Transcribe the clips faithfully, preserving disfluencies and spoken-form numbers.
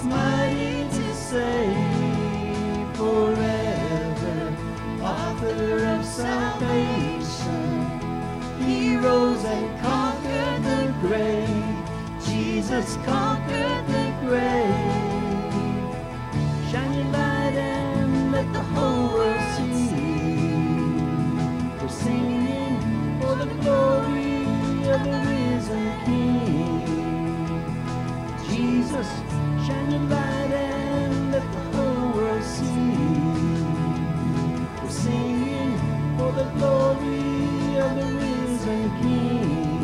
is mighty to save forever, author of salvation. He rose and conquered the grave. Jesus conquered the grave. Shine your light and let the whole world see. We're singing for the glory of the risen King. Jesus, shine your light and let the whole world see. We're singing for the glory of the risen King.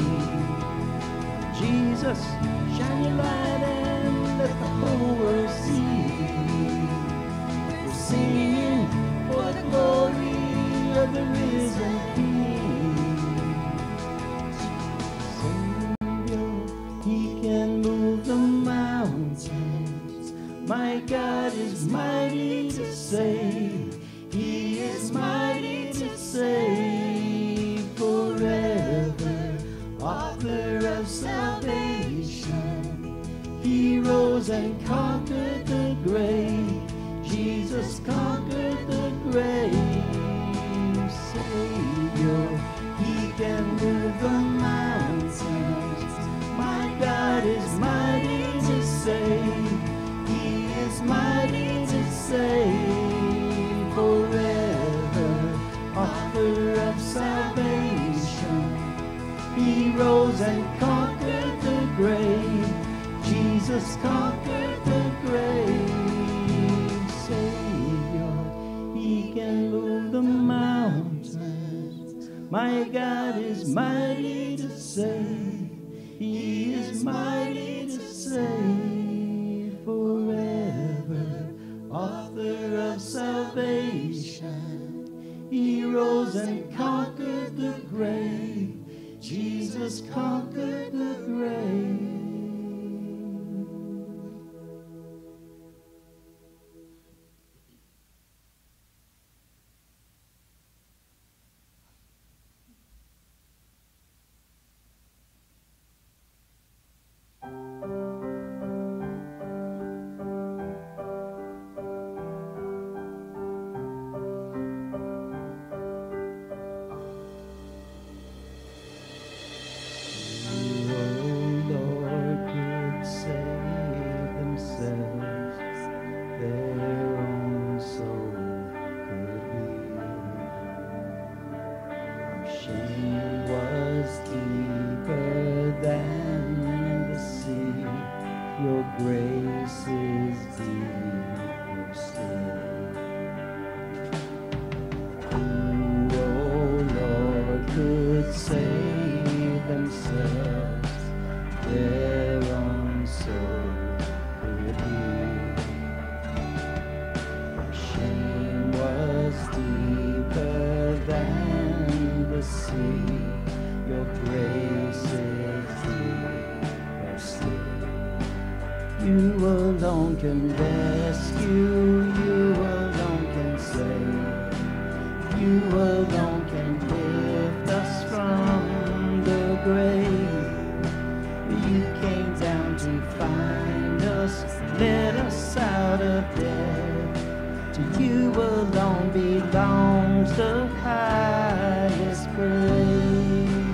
Jesus, shine your light and let the whole world see. We're singing for the glory of the risen King. Savior, He can move the mountains. My God is mighty to save. He is mighty to save forever, author of salvation. He rose and conquered the grave. Jesus conquered the grave. Savior, He can move the mountains. My God is mighty to save. He is mighty to save forever, author of salvation. He rose and conquered the grave. Jesus conquered the grave. Savior, He can move the mountains. My God is mighty to save. He is mighty to save forever, author of salvation. He rose and conquered the grave. Jesus conquered the grave. You alone can rescue, you alone can save, you alone can lift us from the grave. You came down to find us, let us out of death. To you alone belongs the highest praise.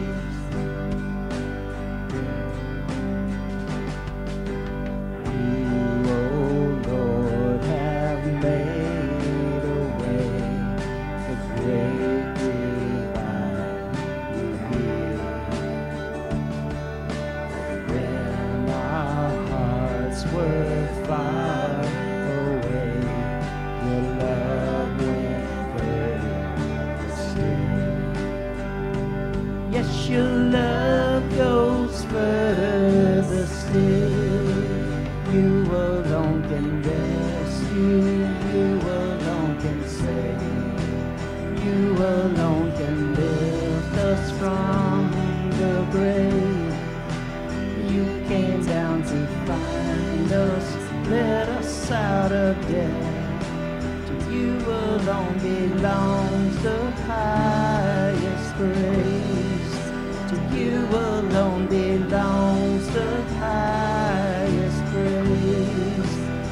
Your love goes further still. You alone can rescue, you alone can save, you alone can lift us from the grave. You came down to find us, let us out of death. To you alone belongs the highest praise. To you alone belongs the highest praise.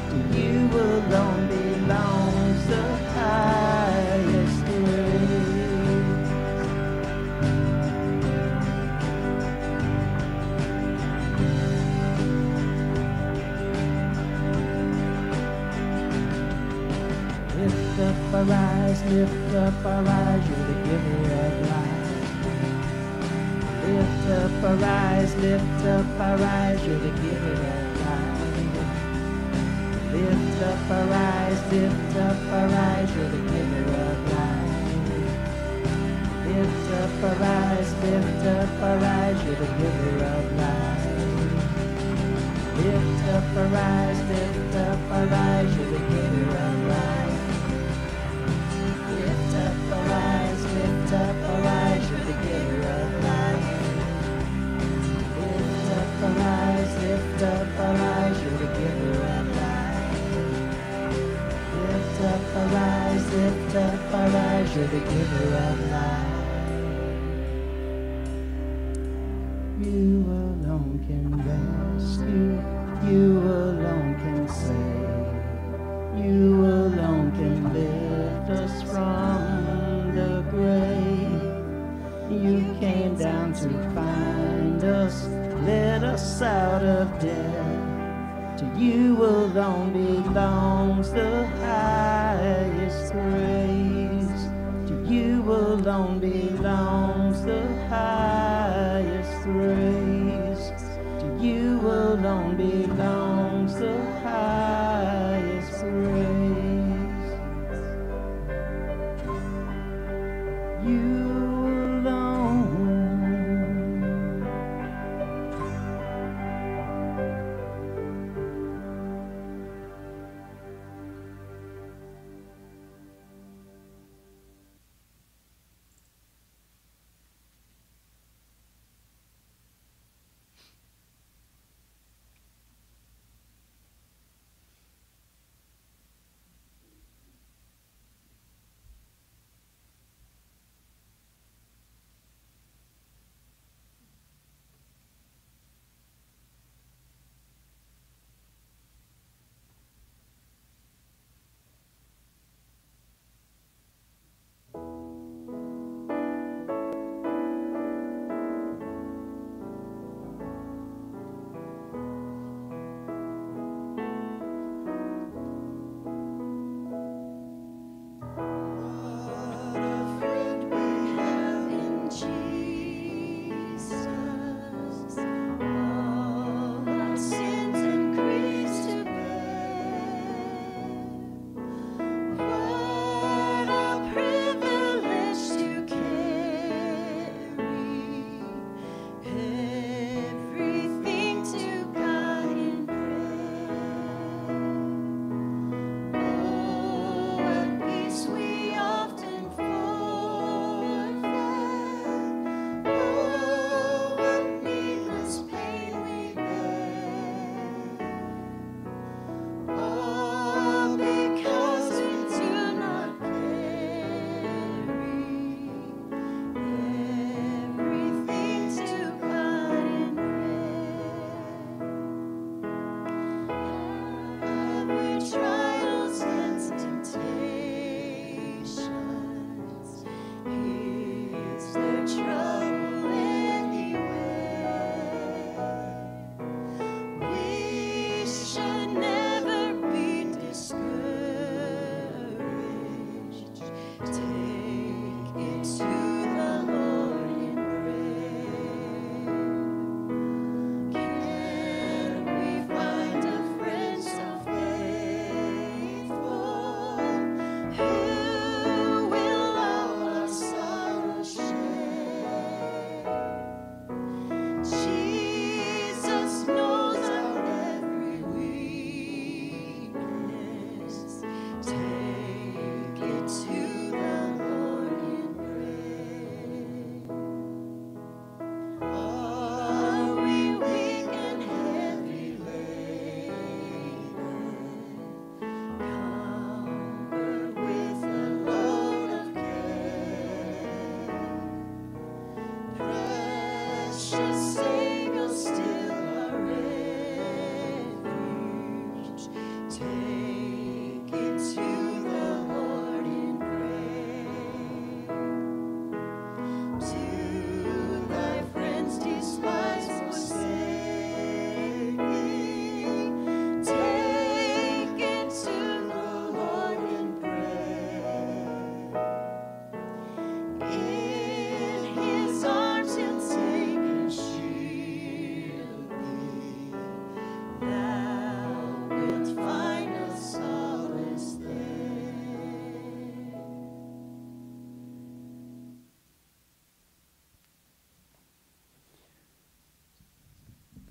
up our eyes, lift up our eyes, you're the giver of life. Lift up our eyes, lift up our eyes, you're the giver of life. Lift up our eyes, lift up our eyes, you're the giver of life. Lift up our eyes, lift up our eyes, you're the giver of life. Lift up our eyes, lift up our eyes, you're the giver of life. Lift up our eyes, lift up our eyes, you're the giver of life. Lift up our eyes, lift up our eyes, you're the giver of life. Lift up our eyes, lift up our eyes, you're the giver of life. You alone can rescue, you alone can save, you alone can lift us from the grave. You came down to find us, let us out of death. To you alone belongs the highest praise. To you alone belongs the highest praise. To you alone belongs the highest praise. You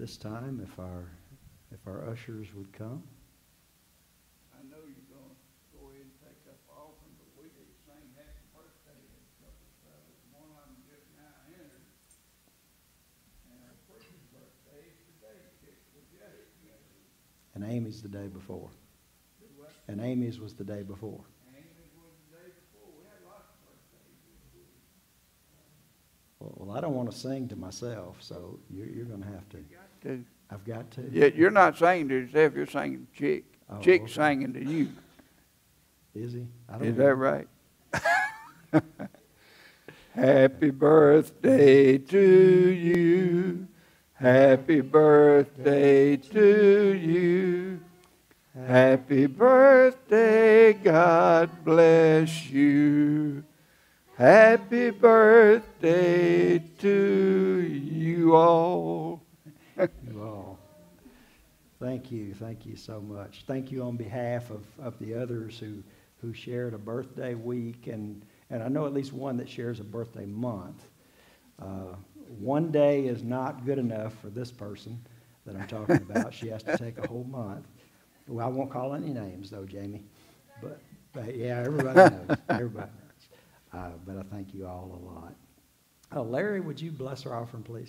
this time, if our if our ushers would come. I know you're going to go ahead and take up offering, but we did sing happy birthday to a couple of fellas. One of them just now entered. And our first birthday is today. Was yesterday. And Amy's the day before. Do what? And Amy's was the day before. Amy's was the day before. We had lots of birthdays this week. Well, well, I don't want to sing to myself, so you're, you're going to have to. You got to. I've got to. Yeah, you're not singing to yourself, you're singing to Chick. Oh, Chick's okay. singing to you. Is he? I don't Is know. that right? Happy birthday to you. Happy birthday to you. Happy birthday, God bless you. Happy birthday to you all. You all. Thank you. Thank you so much. Thank you on behalf of, of the others who, who shared a birthday week, and, and I know at least one that shares a birthday month. Uh, one day is not good enough for this person that I'm talking about. She has to take a whole month. Well, I won't call any names, though, Jamie. But, but yeah, everybody knows. Everybody knows. Uh, but I thank you all a lot. Uh, Larry, would you bless our offering, please?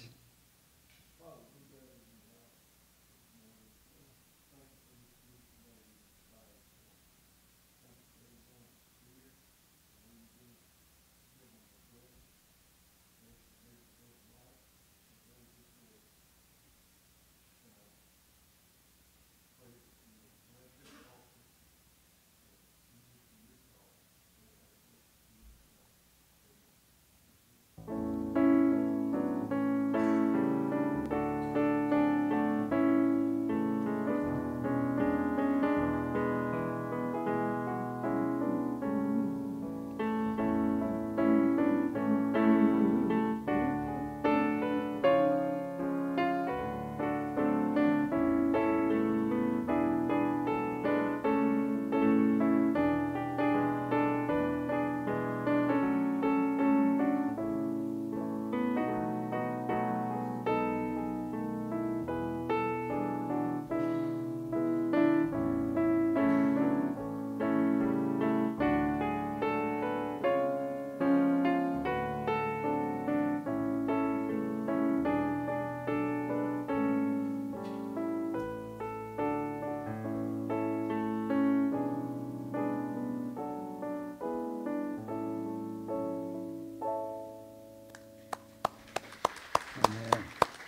Amen.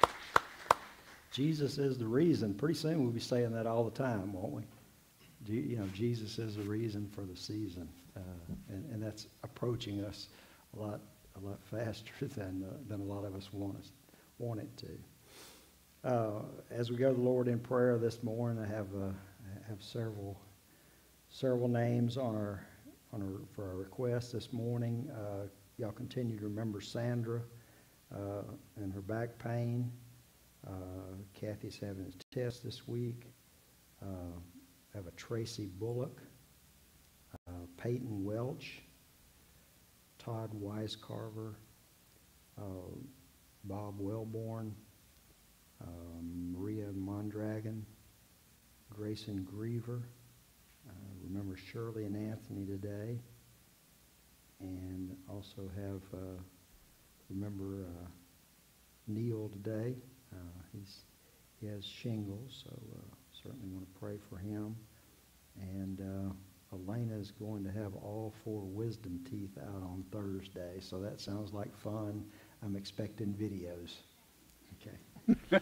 Jesus is the reason. Pretty soon we'll be saying that all the time, won't we? Je- You know, Jesus is the reason for the season, uh, and, and that's approaching us a lot, a lot faster than uh, than a lot of us want us want it to. Uh, as we go to the Lord in prayer this morning, I have uh, I have several several names on our on our for our request this morning. Uh, y'all continue to remember Sandra uh, and her back pain. Uh, Kathy's having a test this week. Uh, I have a Tracy Bullock, uh, Peyton Welch, Todd Weiscarver, uh, Bob Wellborn, um, Maria Mondragon, Grayson Griever. Uh, remember Shirley and Anthony today. And also have, uh, remember uh, Neil today. Uh, he's he has shingles, so uh, certainly want to pray for him. And uh, Elena is going to have all four wisdom teeth out on Thursday, so that sounds like fun. I'm expecting videos. Okay.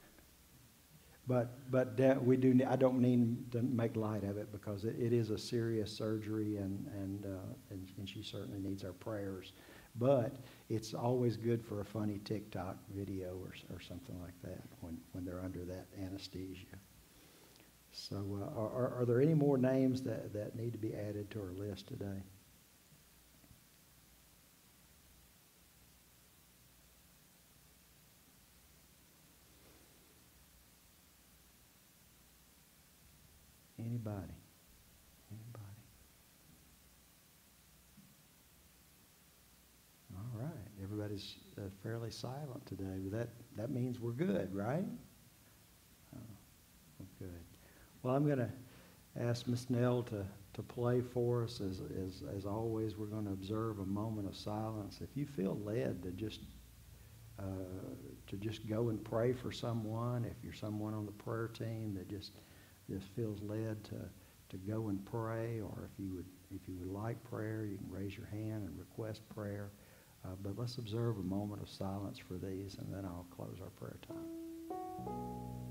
But but that we do. I don't mean to make light of it because it, it is a serious surgery, and and, uh, and and she certainly needs our prayers. But it's always good for a funny TikTok video or or something like that when, when they're under that anesthesia. So uh, are are there any more names that, that need to be added to our list today? Anybody? Anybody? All right. Everybody's uh, fairly silent today, but that, that means we're good, right? Good. Well, I'm going to ask Miss Nell to, to play for us. As, as, as always, we're going to observe a moment of silence. If you feel led to just uh, to just go and pray for someone, if you're someone on the prayer team that just just feels led to to go and pray, or if you would if you would like prayer, you can raise your hand and request prayer. Uh, but let's observe a moment of silence for these, and then I'll close our prayer time.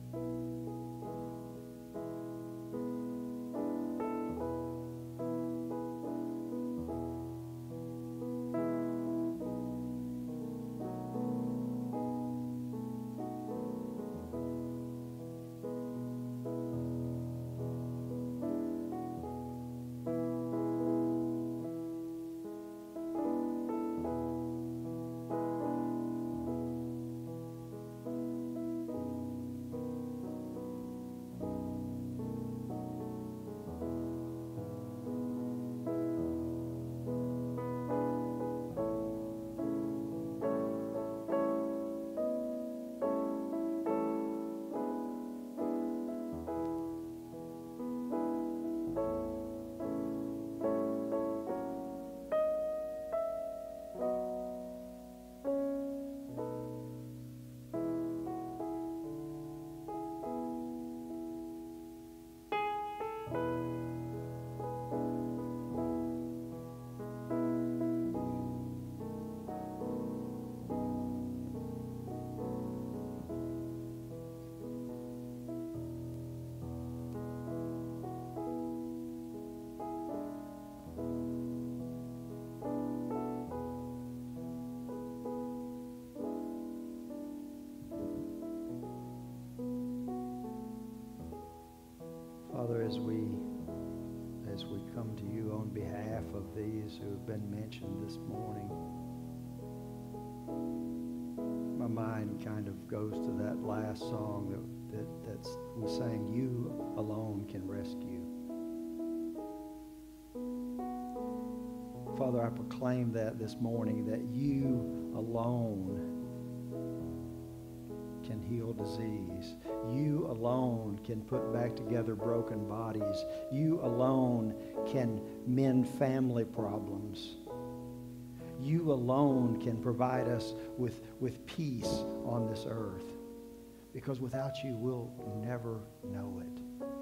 Father, as we as we come to you on behalf of these who have been mentioned this morning, my mind kind of goes to that last song that, that that's we sang, "You alone can rescue." Father, I proclaim that this morning, that you alone can heal disease. You alone can put back together broken bodies. You alone can mend family problems. You alone can provide us with, with peace on this earth. Because without you, we'll never know it.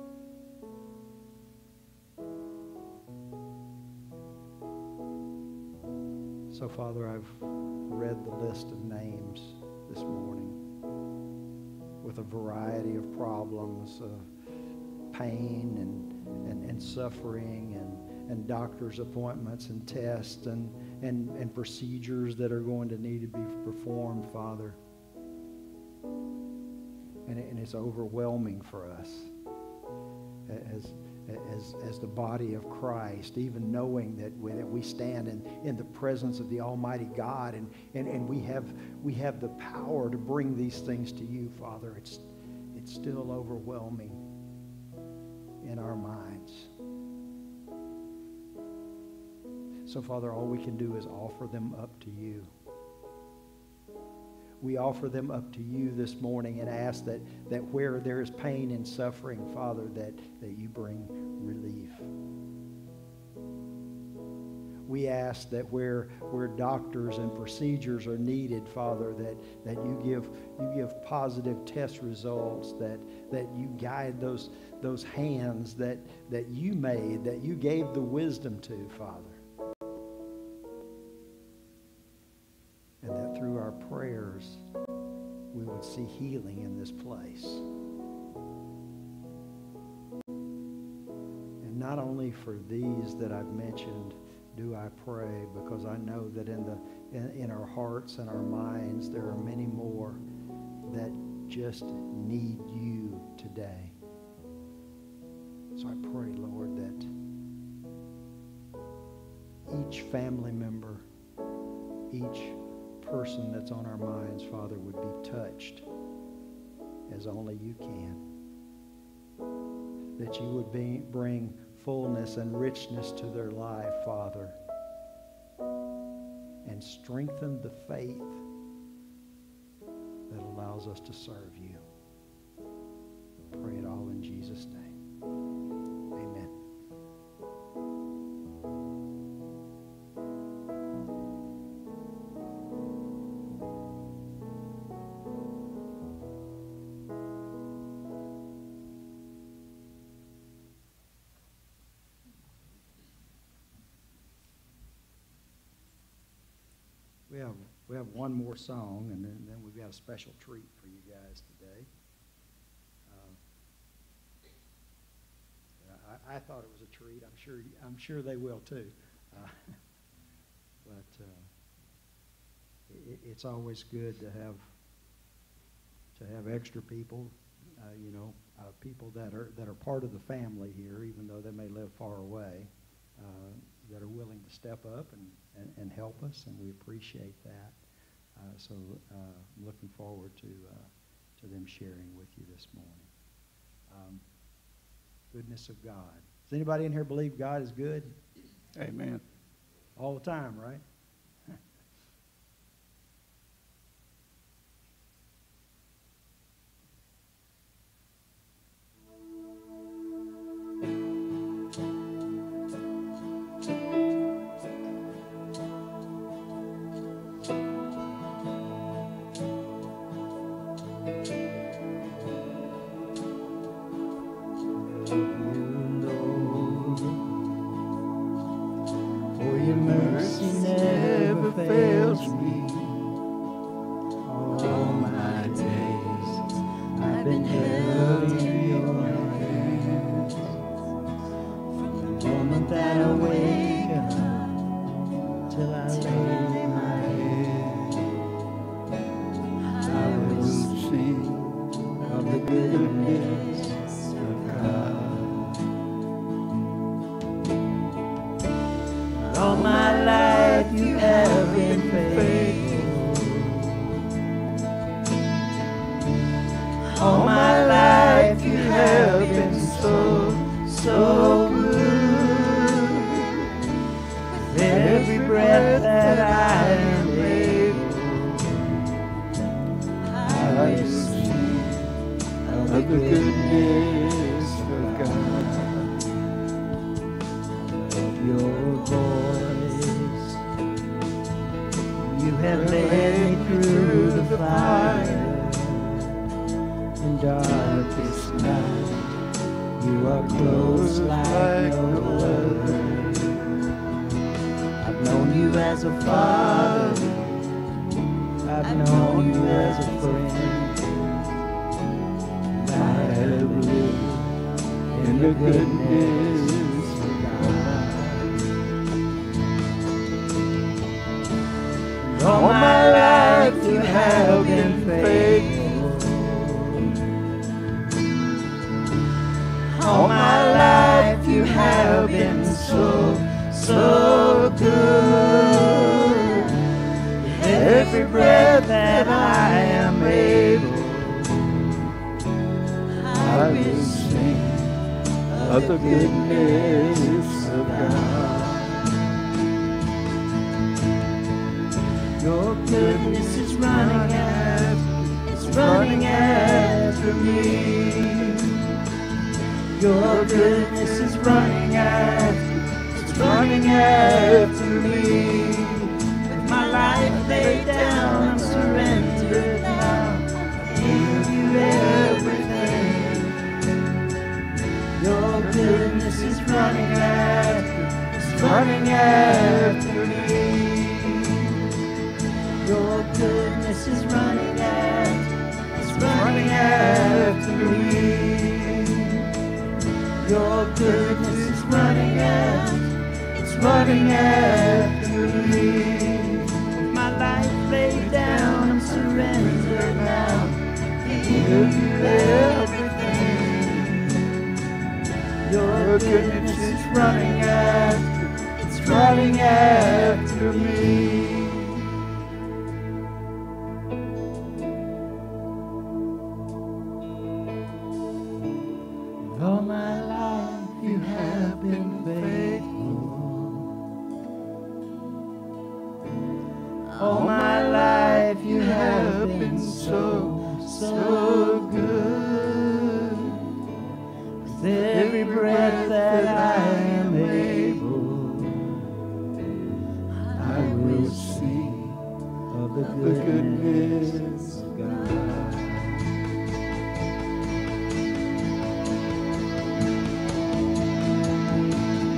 So, Father, I've read the list of names this morning with a variety of problems, of pain and, and, and suffering and, and doctor's appointments and tests and, and, and procedures that are going to need to be performed, Father. And, it, and it's overwhelming for us as, as, as the body of Christ, even knowing that we, that we stand in, in the presence of the Almighty God, and, and, and we have we have the power to bring these things to you, Father. It's, it's still overwhelming in our minds. So, Father, all we can do is offer them up to you. We offer them up to you this morning and ask that, that where there is pain and suffering, Father, that, that you bring relief. We ask that where, where doctors and procedures are needed, Father, that, that you give you give positive test results, that, that you guide those, those hands that, that you made, that you gave the wisdom to, Father. And that through our prayers, we would see healing in this place. And not only for these that I've mentioned do I pray, because I know that in the in, in our hearts and our minds there are many more that just need you today. So I pray, Lord, that each family member, each person that's on our minds, Father, would be touched as only you can. That you would be, bring fullness and richness to their life, Father, and strengthen the faith that allows us to serve you. Pray it all in Jesus' name. We have one more song, and then, then we've got a special treat for you guys today. Uh, I, I thought it was a treat. I'm sure. I'm sure they will too. Uh, but uh, it, it's always good to have to have extra people. Uh, you know, uh, people that are that are part of the family here, even though they may live far away, uh, that are willing to step up and, and, and help us, and we appreciate that. Uh, so uh, I'm looking forward to uh, to them sharing with you this morning. Um, goodness of God. Does anybody in here believe God is good? Amen. All the time, right?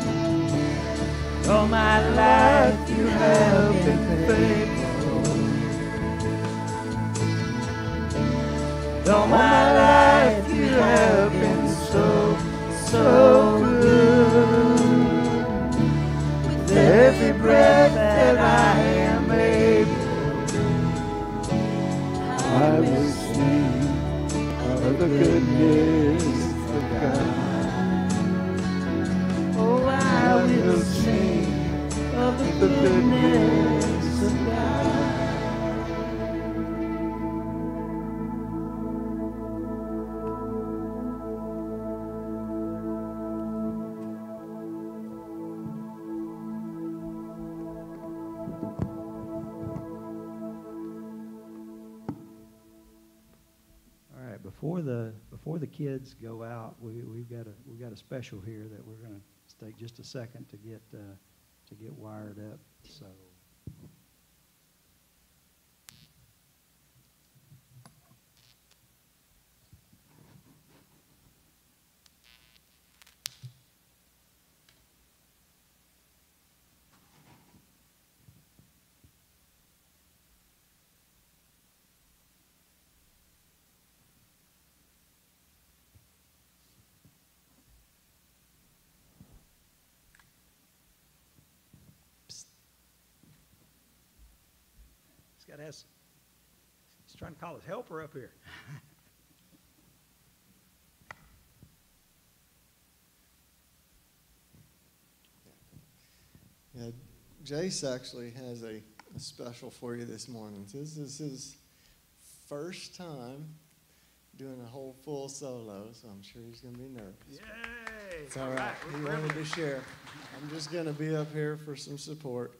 All my life you have been faithful. All my life you have been so, so good. With every breath that I am able, I will sing of the goodness of God. Oh, I will sing of the goodness of God. Before the before the kids go out, we we've got a we've got a special here that we're going to take just a second to get uh, to get wired up. So. Got to have, he's trying to call his helper up here. Yeah, Jace actually has a, a special for you this morning. This is his first time doing a whole full solo, so I'm sure he's going to be nervous. Yay! It's all right. He wanted to share. I'm just going to be up here for some support.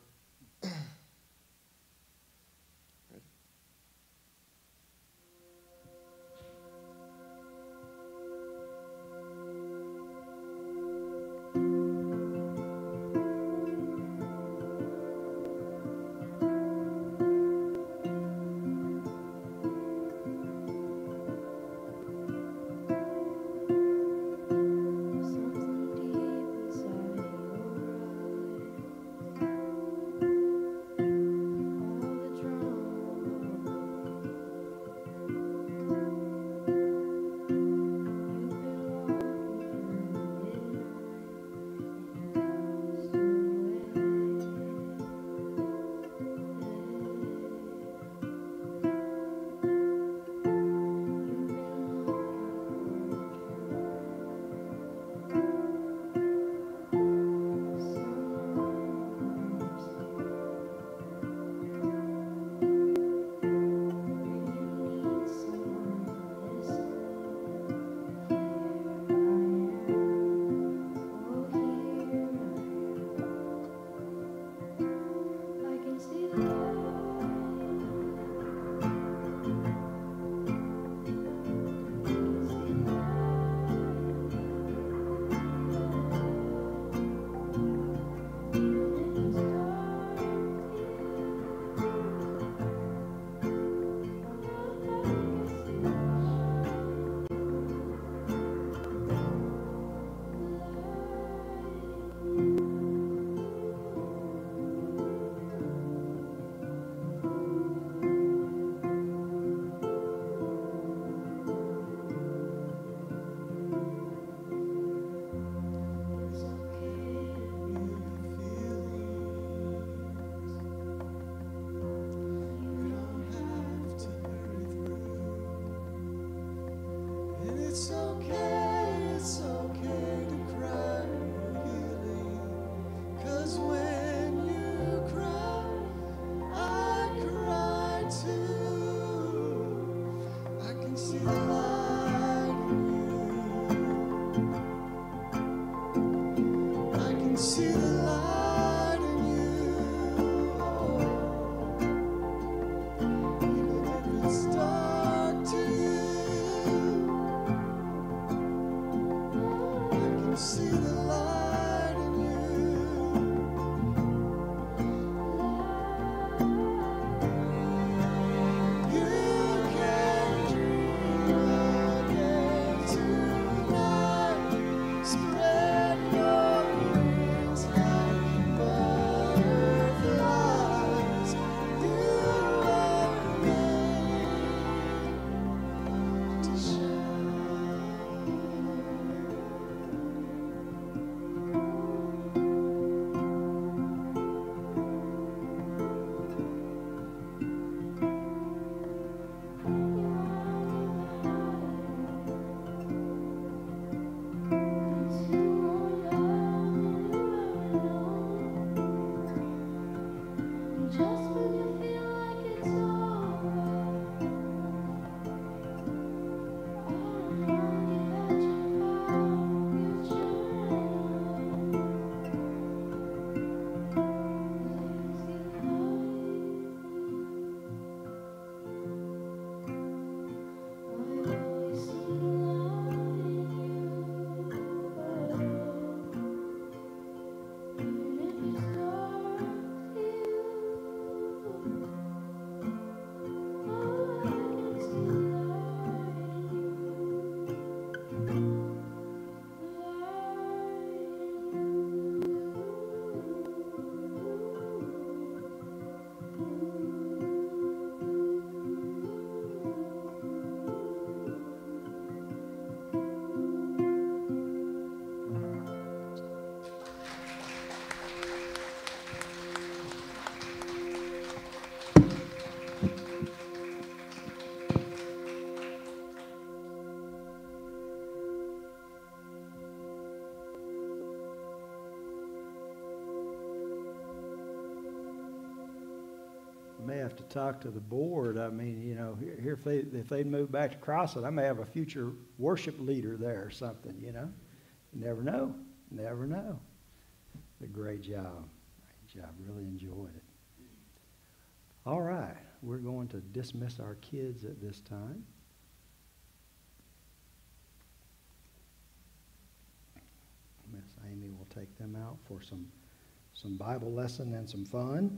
Spread your wings. may have to talk to the board. I mean, you know, here, here if they if they move back to Crossett, I may have a future worship leader there or something. You know, you never know. Never know. A great job. Great job. Really enjoyed it. All right, we're going to dismiss our kids at this time. Miss Amy will take them out for some some Bible lesson and some fun.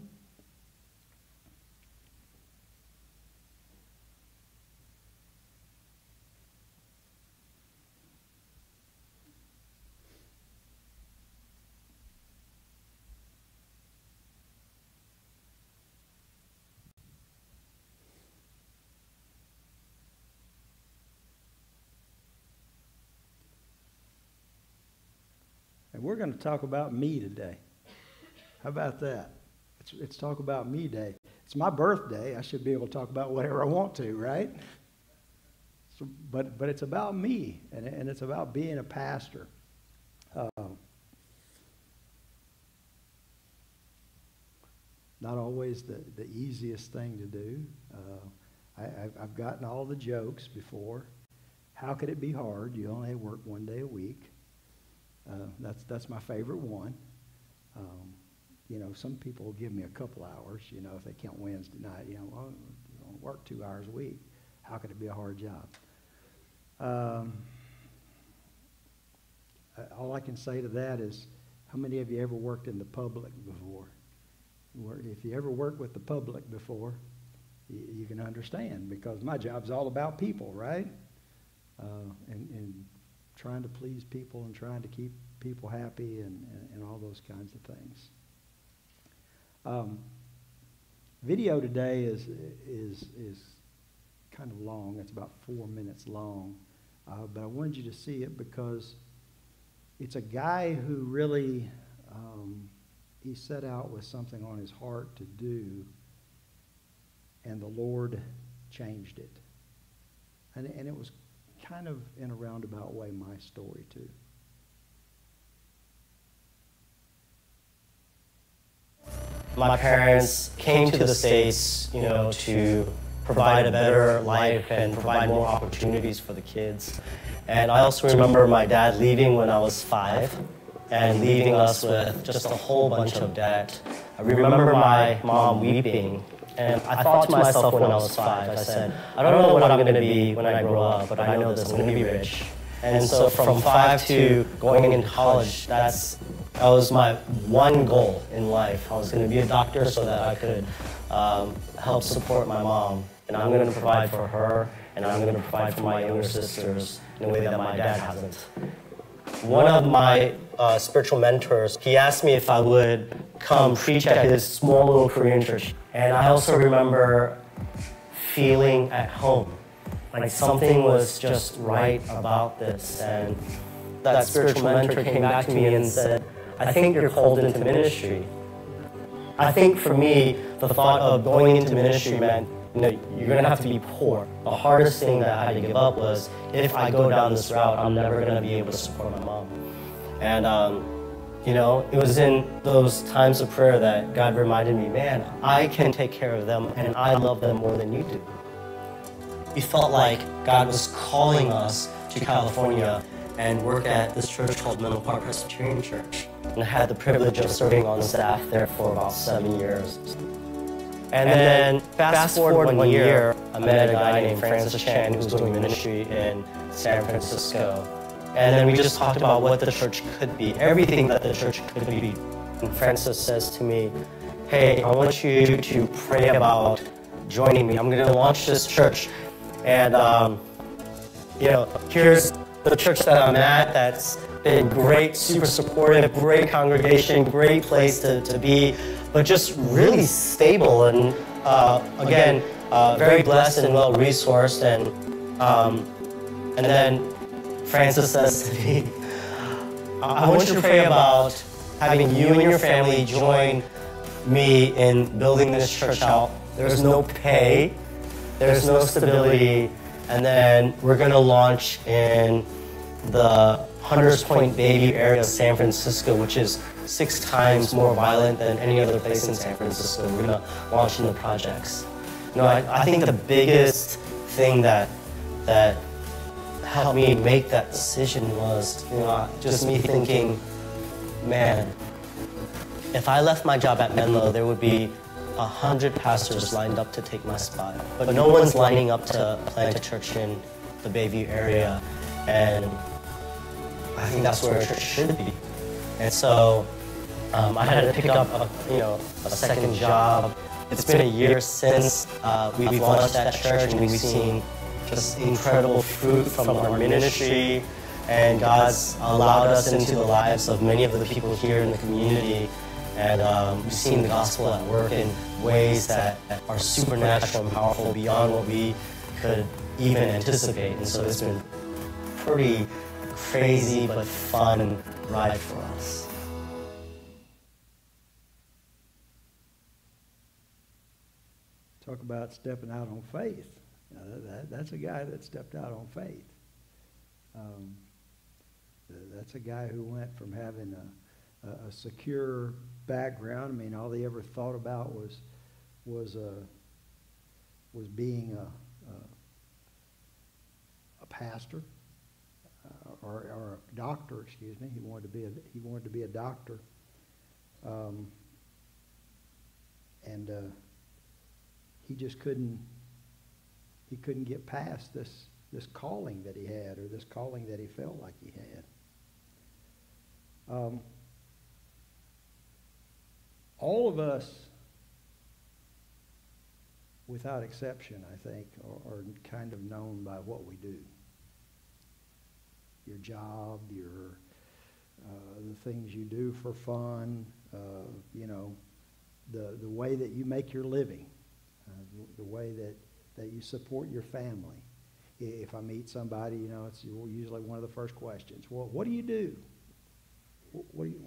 And we're going to talk about me today. How about that? It's, it's Talk About Me Day. It's my birthday. I should be able to talk about whatever I want to, right? So, but, but it's about me, and, and it's about being a pastor. Uh, not always the, the easiest thing to do. Uh, I, I've, I've gotten all the jokes before. How could it be hard? You only work one day a week. Uh, that's that's my favorite one. Um, you know, some people will give me a couple hours. You know, if they count Wednesday night, you know, well, you know, work two hours a week. How could it be a hard job? Um, all I can say to that is, how many of you ever worked in the public before? If you ever worked with the public before, you, you can understand, because my job's all about people, right? Uh, and, and trying to please people and trying to keep people happy and, and, and all those kinds of things. Um, video today is, is, is kind of long. It's about four minutes long. Uh, but I wanted you to see it because it's a guy who really, um, he set out with something on his heart to do, and the Lord changed it. And, and it was kind of in a roundabout way my story too. My parents came to the States, you know, to provide a better life and provide more opportunities for the kids. And I also remember my dad leaving when I was five and leaving us with just a whole bunch of debt. I remember my mom weeping. And I thought to myself when I was five, I said, I don't know what I'm going to be when I grow up, but I know this, I'm going to be rich. And so from five to going into college, that's, that was my one goal in life. I was going to be a doctor so that I could um, help support my mom. And I'm going to provide for her, and I'm going to provide for my younger sisters in a way that my dad hasn't. One of my uh, spiritual mentors, he asked me if I would come preach at his small little Korean church. And I also remember feeling at home, like something was just right about this. And that spiritual mentor came back to me and said, I think you're called into ministry. I think for me, the thought of going into ministry meant, you know, you're going to have to be poor. The hardest thing that I had to give up was, if I go down this route, I'm never going to be able to support my mom. And, um, you know, it was in those times of prayer that God reminded me, man, I can take care of them, and I love them more than you do. We felt like God was calling us to California and work at this church called Menlo Park Presbyterian Church. And I had the privilege of serving on staff there for about seven years. And then fast forward one year, I met a guy named Francis Chan who was doing ministry in San Francisco. And then we just talked about what the church could be, everything that the church could be. And Francis says to me, hey, I want you to pray about joining me. I'm going to launch this church. And, um, you know, here's the church that I'm at that's been great, super supportive, great congregation, great place to, to be, but just really stable and, uh, again, uh, very blessed and well-resourced. And, um, and then Francis says to me, I want you to pray about having you and your family join me in building this church out. There's no pay, there's no stability, and then we're going to launch in the Hunters Point, Bayview area of San Francisco, which is six times more violent than any other place in San Francisco. We're gonna launch into projects. You know, I, I think the biggest thing that that helped me make that decision was, you know, just me thinking, man, if I left my job at Menlo, there would be a hundred pastors lined up to take my spot. But no one's lining up to plant a church in the Bayview area. And I think that's where a church should be. And so um, I had to pick up a, you know, a second job. It's been a year since uh, we've launched that church, and we've seen just incredible fruit from our ministry. And God's allowed us into the lives of many of the people here in the community. And um, we've seen the gospel at work in ways that are supernatural and powerful beyond what we could even anticipate. And so it's been pretty crazy but fun ride for us. Talk about stepping out on faith. You know, that, that's a guy that stepped out on faith. Um, that's a guy who went from having a, a, a secure background. I mean, all he ever thought about was was uh, was being a, a, a pastor uh, or, or a doctor. Excuse me. He wanted to be a he wanted to be a doctor. Um, and uh, he just couldn't. He couldn't get past this this calling that he had, or this calling that he felt like he had. Um, all of us, without exception, I think, are, are kind of known by what we do. Your job, your uh, the things you do for fun, uh, you know, the the way that you make your living, uh, the, the way that that you support your family. If I meet somebody, you know, it's usually one of the first questions. Well, what do you do? What do you,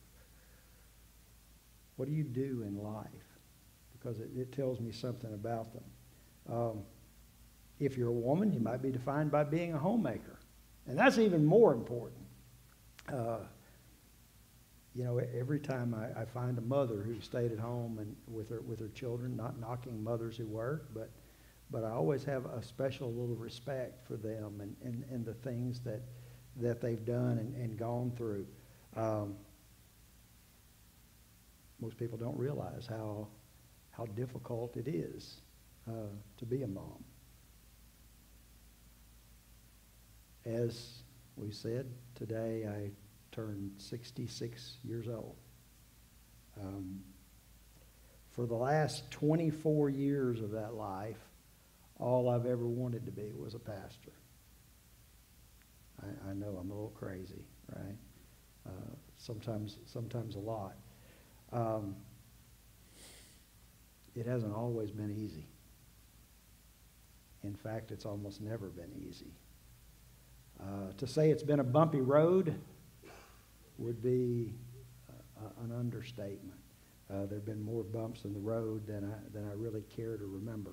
what do you do in life? Because it, it tells me something about them. Um, if you're a woman, you might be defined by being a homemaker. And that's even more important. Uh, you know, every time I, I find a mother who stayed at home and with her with her children, not knocking mothers who work, but But I always have a special little respect for them and, and, and the things that that they've done and, and gone through. Um, most people don't realize how how difficult it is uh, to be a mom. As we said, today I turned sixty-six years old. Um, for the last twenty-four years of that life, all I've ever wanted to be was a pastor. I, I know I'm a little crazy, right? Uh, sometimes, sometimes a lot. Um, it hasn't always been easy. In fact, it's almost never been easy. Uh, to say it's been a bumpy road would be uh, an understatement. Uh, there have been more bumps in the road than I, than I really care to remember.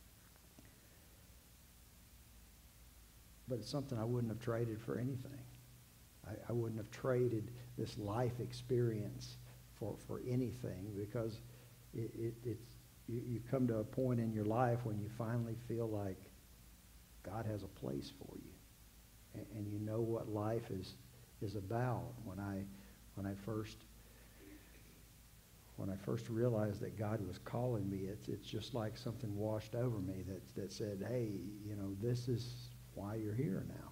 But it's something I wouldn't have traded for anything. I, I wouldn't have traded this life experience for, for anything, because it, it, it's you, you come to a point in your life when you finally feel like God has a place for you, and, and you know what life is is about. When I when I first when I first realized that God was calling me, it's it's just like something washed over me that that said, hey, you know, this is why you're here now.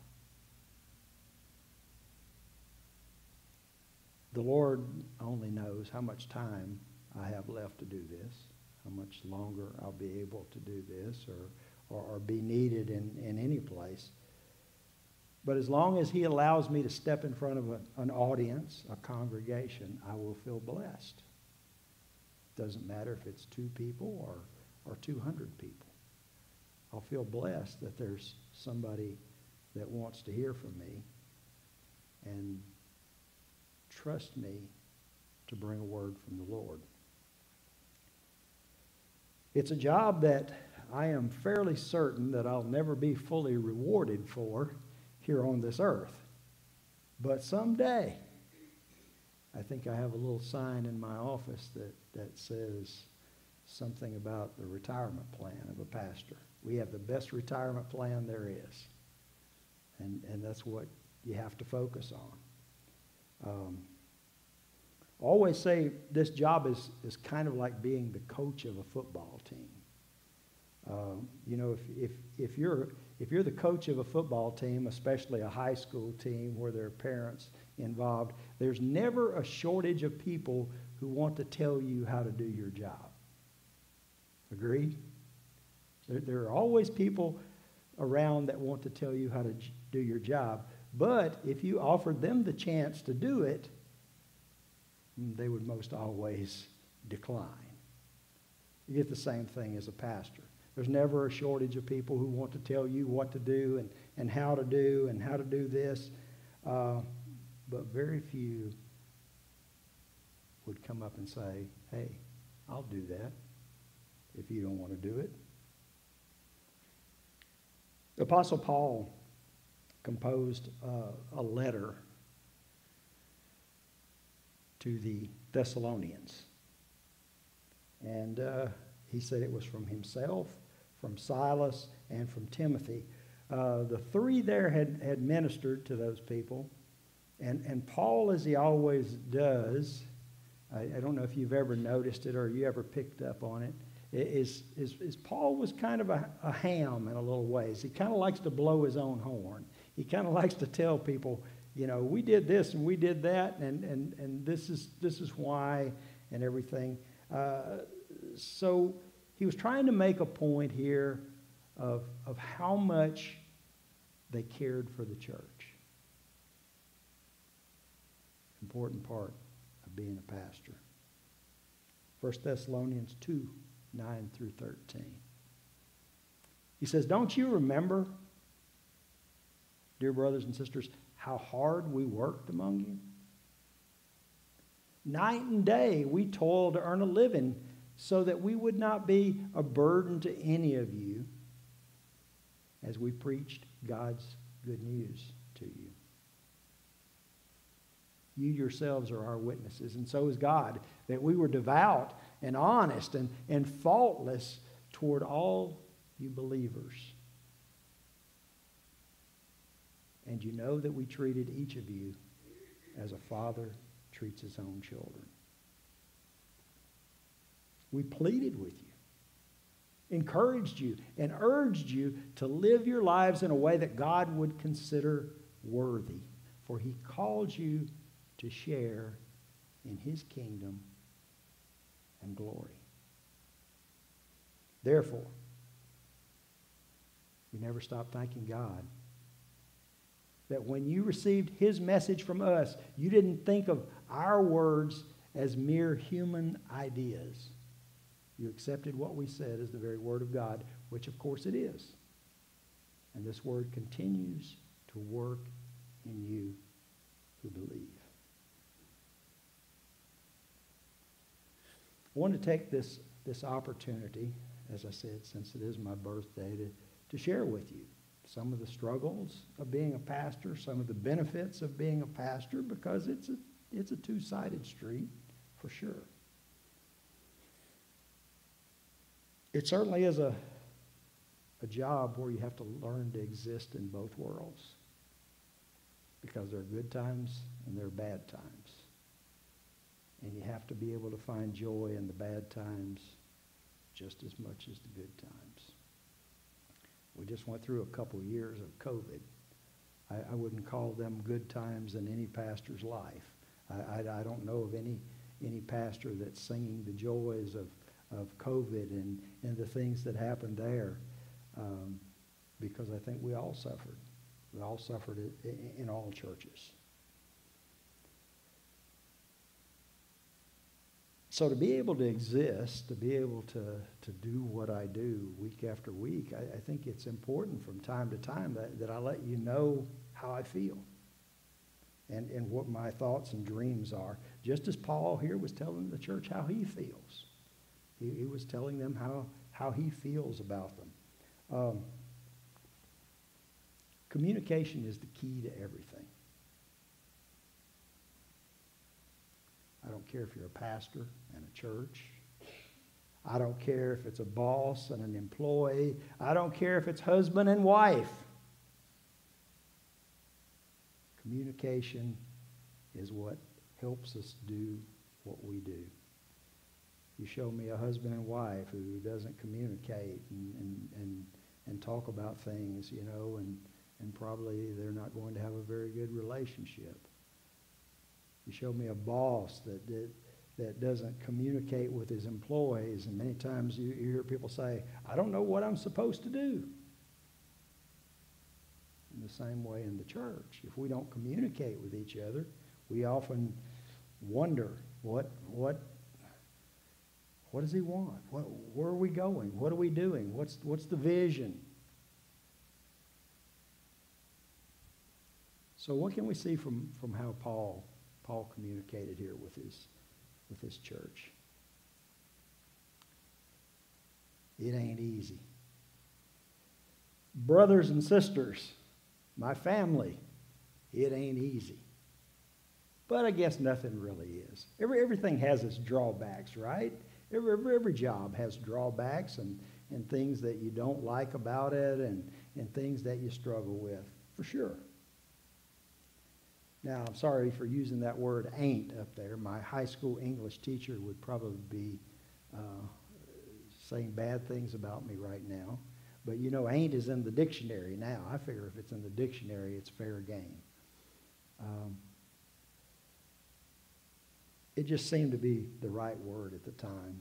The Lord only knows how much time I have left to do this, how much longer I'll be able to do this or, or, or be needed in, in any place. But as long as he allows me to step in front of a, an audience, a congregation, I will feel blessed. Doesn't matter if it's two people or, or two hundred people. I'll feel blessed that there's somebody that wants to hear from me and trust me to bring a word from the Lord. It's a job that I am fairly certain that I'll never be fully rewarded for here on this earth. But someday, I think I have a little sign in my office that, that says something about the retirement plan of a pastor. We have the best retirement plan there is. And, and that's what you have to focus on. Um, I always say this job is, is kind of like being the coach of a football team. Um, you know, if, if, if, you're, if you're the coach of a football team, especially a high school team where there are parents involved, there's never a shortage of people who want to tell you how to do your job. Agreed? There, there are always people around that want to tell you how to j- do your job. But if you offered them the chance to do it, they would most always decline. You get the same thing as a pastor. There's never a shortage of people who want to tell you what to do and, and how to do and how to do this. Uh, but very few would come up and say, hey, I'll do that if you don't want to do it. The Apostle Paul composed uh, a letter to the Thessalonians. And uh, he said it was from himself, from Silas, and from Timothy. Uh, the three there had, had ministered to those people. And, and Paul, as he always does, I, I don't know if you've ever noticed it or you ever picked up on it, is, is, is Paul was kind of a, a ham in a little ways. He kind of likes to blow his own horn. He kind of likes to tell people, you know, we did this and we did that, and, and, and this is this is why, and everything. Uh, so he was trying to make a point here of, of how much they cared for the church. Important part of being a pastor. First Thessalonians two, nine through thirteen. He says, don't you remember, dear brothers and sisters, how hard we worked among you? Night and day we toiled to earn a living so that we would not be a burden to any of you as we preached God's good news to you. You yourselves are our witnesses, and so is God, that we were devout and honest and, and faultless toward all you believers. And you know that we treated each of you as a father treats his own children. We pleaded with you, encouraged you, and urged you to live your lives in a way that God would consider worthy, for he called you to share in his kingdom and glory. Therefore, we never stop thanking God that when you received his message from us, you didn't think of our words as mere human ideas. You accepted what we said as the very word of God, which of course it is. And this word continues to work in you who believe. I want to take this, this opportunity, as I said, since it is my birthday, to, to share with you some of the struggles of being a pastor, some of the benefits of being a pastor, because it's a, it's a two-sided street, for sure. It certainly is a, a job where you have to learn to exist in both worlds, because there are good times and there are bad times. And you have to be able to find joy in the bad times just as much as the good times. We just went through a couple years of COVID. I, I wouldn't call them good times in any pastor's life. I, I, I don't know of any any pastor that's singing the joys of, of COVID and, and the things that happened there, um, because I think we all suffered. We all suffered in, in all churches. So to be able to exist, to be able to, to do what I do week after week, I, I think it's important from time to time that, that I let you know how I feel and, and what my thoughts and dreams are. Just as Paul here was telling the church how he feels. He, he was telling them how, how he feels about them. Um, communication is the key to everything. don't care if you're a pastor and a church. I don't care if it's a boss and an employee. I don't care if it's husband and wife. Communication is what helps us do what we do. You show me a husband and wife who doesn't communicate and, and, and, and talk about things, you know, and, and probably they're not going to have a very good relationship. You show me a boss that, that, that doesn't communicate with his employees, and many times you, you hear people say, I don't know what I'm supposed to do. In the same way in the church, if we don't communicate with each other, we often wonder, what, what, what does he want? What, where are we going? What are we doing? What's, what's the vision? So what can we see from, from how Paul Paul communicated here with his with his church? It ain't easy. Brothers and sisters, my family, it ain't easy. But I guess nothing really is. Every, everything has its drawbacks, right? Every, every, every job has drawbacks and, and things that you don't like about it and, and things that you struggle with, for sure. Now, I'm sorry for using that word ain't up there. My high school English teacher would probably be uh, saying bad things about me right now. But you know, ain't is in the dictionary now. I figure if it's in the dictionary, it's fair game. Um, it just seemed to be the right word at the time.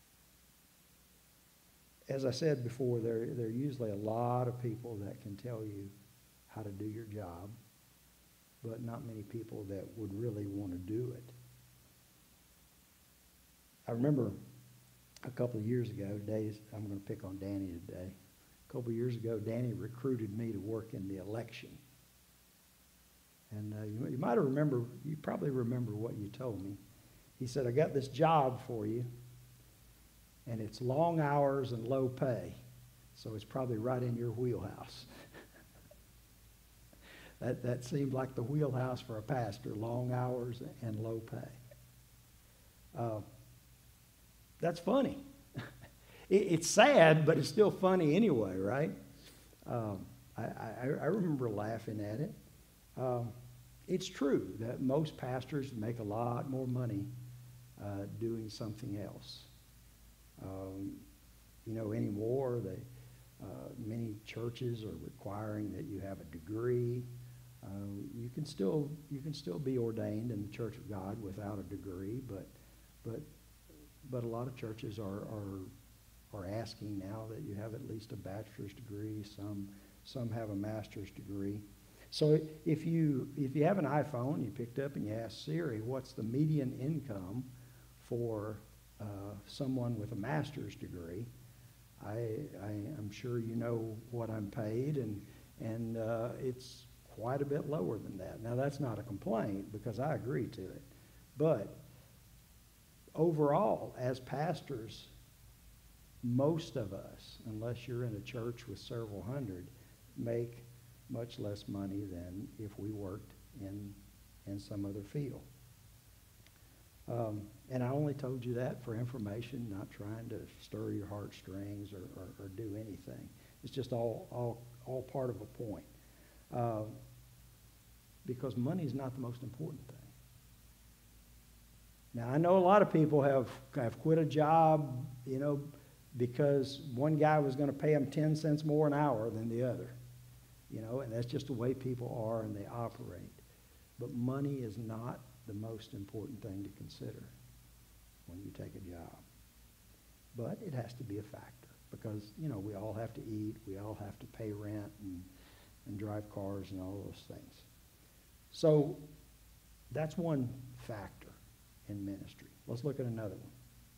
As I said before, there, there are usually a lot of people that can tell you how to do your job, but not many people that would really want to do it. I remember a couple of years ago, days, I'm going to pick on Danny today. A couple of years ago, Danny recruited me to work in the election. And uh, you, you might have remember, you probably remember what you told me. He said, I got this job for you, and it's long hours and low pay, so it's probably right in your wheelhouse. That, that seemed like the wheelhouse for a pastor, long hours and low pay. Uh, that's funny. it, it's sad, but it's still funny anyway, right? Um, I, I, I remember laughing at it. Um, it's true that most pastors make a lot more money uh, doing something else. Um, you know, anymore, they, uh, many churches are requiring that you have a degree. Uh, you can still you can still be ordained in the Church of God without a degree, but but but a lot of churches are are are asking now that you have at least a bachelor's degree. Some some have a master's degree. So if you if you have an iPhone, you picked up and you asked Siri, what's the median income for uh, someone with a master's degree? I, I I'm sure you know what I'm paid, and and uh, it's quite a bit lower than that. Now, that's not a complaint because I agree to it. But overall, as pastors, most of us, unless you're in a church with several hundred, make much less money than if we worked in, in some other field. Um, and I only told you that for information, not trying to stir your heartstrings or, or, or do anything. It's just all, all, all part of a point. Uh, because money is not the most important thing. Now, I know a lot of people have, have quit a job, you know, because one guy was going to pay them ten cents more an hour than the other. You know, and that's just the way people are and they operate. But money is not the most important thing to consider when you take a job. But it has to be a factor because, you know, we all have to eat, we all have to pay rent and and drive cars and all those things. So that's one factor in ministry. Let's look at another one.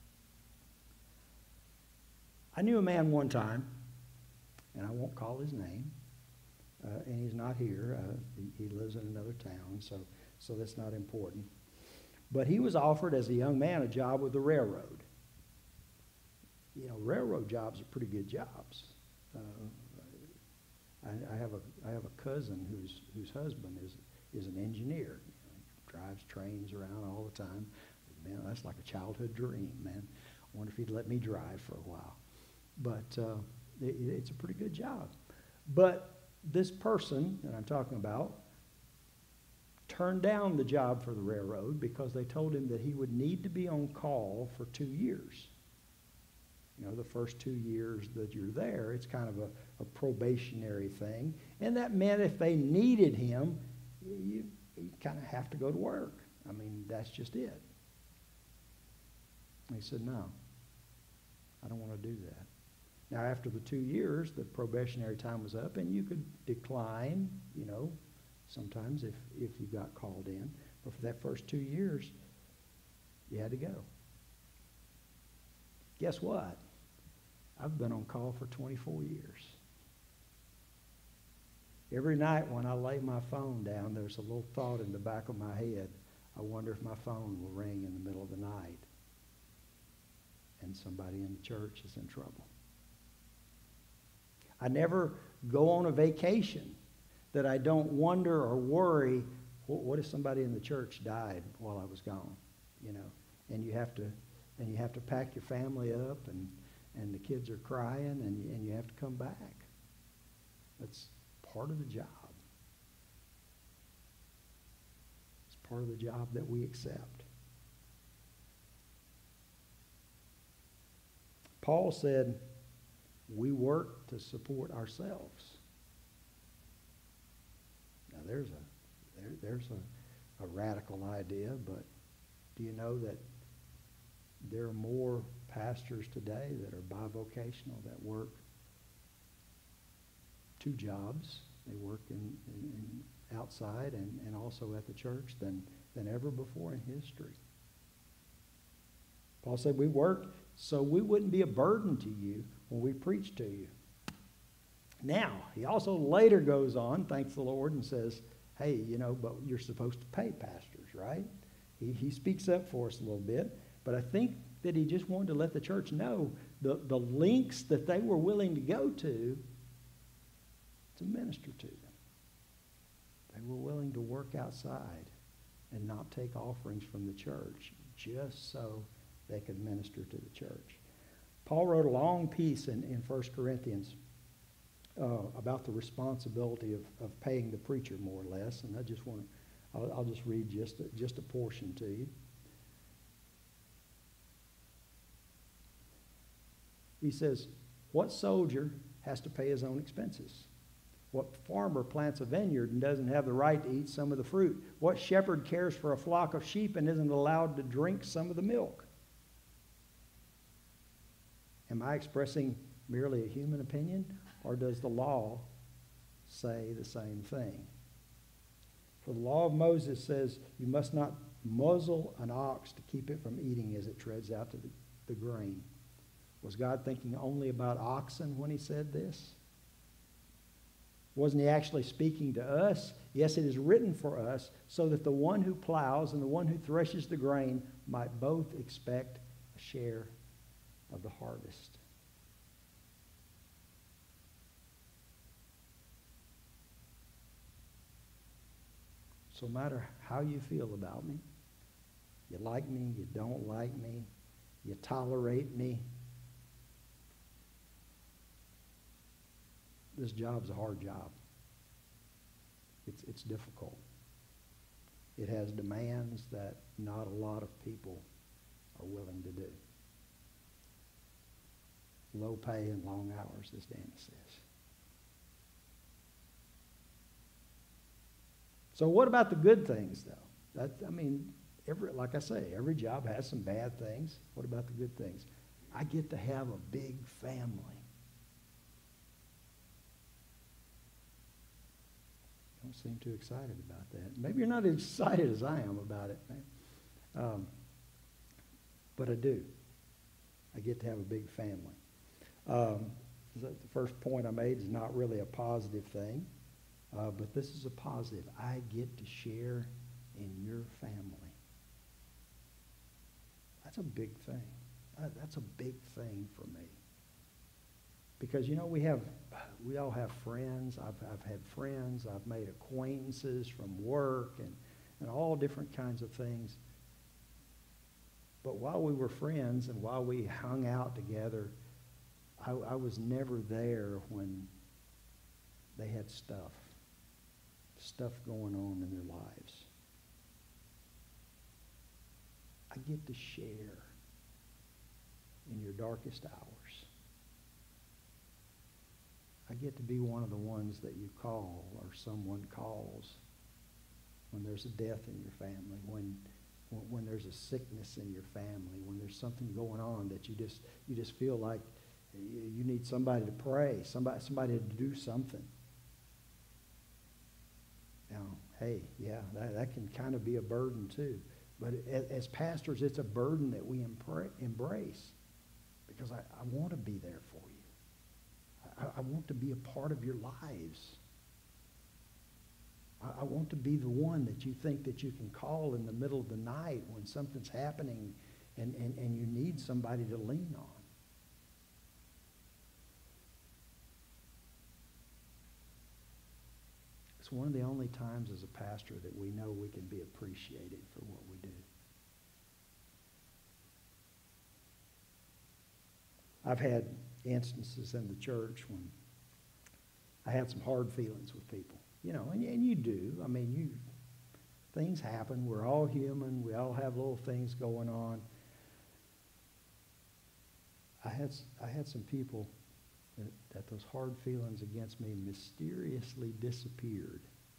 I knew a man one time, and I won't call his name, uh, and he's not here. Uh, he, he lives in another town, so, so that's not important. But he was offered as a young man a job with the railroad. You know, railroad jobs are pretty good jobs. Uh, I, I have a I have a cousin whose whose husband is is an engineer. You know, he drives trains around all the time. man, that's like a childhood dream, man. I wonder if he'd let me drive for a while. But uh, it, it's a pretty good job. But this person that I'm talking about turned down the job for the railroad because they told him that he would need to be on call for two years. You know, the first two years that you're there, it's kind of a, a probationary thing. And that meant if they needed him, you, you kind of have to go to work. I mean, that's just it. And he said, no, I don't want to do that. Now, after the two years, the probationary time was up, and you could decline, you know, sometimes if, if you got called in. But for that first two years, you had to go. Guess what? I've been on call for twenty-four years. Every night when I lay my phone down, there's a little thought in the back of my head. I wonder if my phone will ring in the middle of the night and somebody in the church is in trouble. I never go on a vacation that I don't wonder or worry, what if somebody in the church died while I was gone? You know, and you have to, and you have to pack your family up, and, and the kids are crying, and you, and you have to come back. That's part of the job. It's part of the job that we accept. Paul said, we work to support ourselves. Now there's a there, there's a, a radical idea, but do you know that there are more pastors today that are bivocational, that work two jobs? They work in, in, in outside and, and also at the church than, than ever before in history. Paul said we work so we wouldn't be a burden to you when we preach to you. Now, he also later goes on, thanks the Lord, and says, hey, you know, but you're supposed to pay pastors, right? He, he speaks up for us a little bit, but I think that he just wanted to let the church know the, the lengths that they were willing to go to to minister to them. They were willing to work outside and not take offerings from the church just so they could minister to the church. Paul wrote a long piece in, in First Corinthians uh, about the responsibility of, of paying the preacher, more or less, and I just want to, I'll, I'll just read just a, just a portion to you. He says, what soldier has to pay his own expenses? What farmer plants a vineyard and doesn't have the right to eat some of the fruit? What shepherd cares for a flock of sheep and isn't allowed to drink some of the milk? Am I expressing merely a human opinion, or does the law say the same thing? For the law of Moses says you must not muzzle an ox to keep it from eating as it treads out to the, the grain. Was God thinking only about oxen when he said this? Wasn't he actually speaking to us? Yes, it is written for us so that the one who plows and the one who threshes the grain might both expect a share of the harvest. So no matter how you feel about me, you like me, you don't like me, you tolerate me, this job's a hard job. It's, it's difficult. It has demands that not a lot of people are willing to do. Low pay and long hours, as Danny says. So what about the good things, though? That, I mean, every, like I say, every job has some bad things. What about the good things? I get to have a big family. Don't seem too excited about that. Maybe you're not as excited as I am about it, man. Um, but I do. I get to have a big family. Um, the first point I made is not really a positive thing, uh, but this is a positive. I get to share in your family. That's a big thing. Uh, that's a big thing for me. Because, you know, we have, we all have friends. I've, I've had friends. I've made acquaintances from work and, and all different kinds of things. But while we were friends and while we hung out together, I, I was never there when they had stuff, stuff going on in their lives. I get to share in your darkest hours. I get to be one of the ones that you call or someone calls when there's a death in your family, when when there's a sickness in your family, when there's something going on that you just you just feel like you need somebody to pray, somebody somebody to do something. Now, hey, yeah, that, that can kind of be a burden too. But as, as pastors, it's a burden that we empre- embrace because I, I want to be there for you. I, I want to be a part of your lives. I, I want to be the one that you think that you can call in the middle of the night when something's happening and, and, and you need somebody to lean on. It's one of the only times as a pastor that we know we can be appreciated for what we do. I've had instances in the church when I had some hard feelings with people, you know, and, and you do. I mean, you things happen. We're all human. We all have little things going on. I had I had some people that, that those hard feelings against me mysteriously disappeared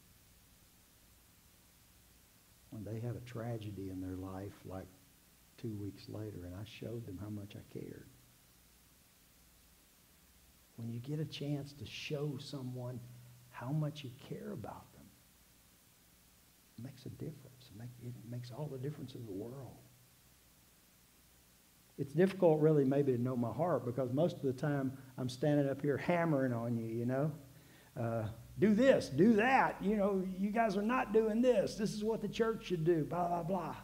when they had a tragedy in their life like two weeks later, and I showed them how much I cared. When you get a chance to show someone how much you care about them, it makes a difference. It, make, it makes all the difference in the world. It's difficult really maybe to know my heart because most of the time I'm standing up here hammering on you, you know. Uh, do this, do that. You know, you guys are not doing this. This is what the church should do, blah, blah, blah.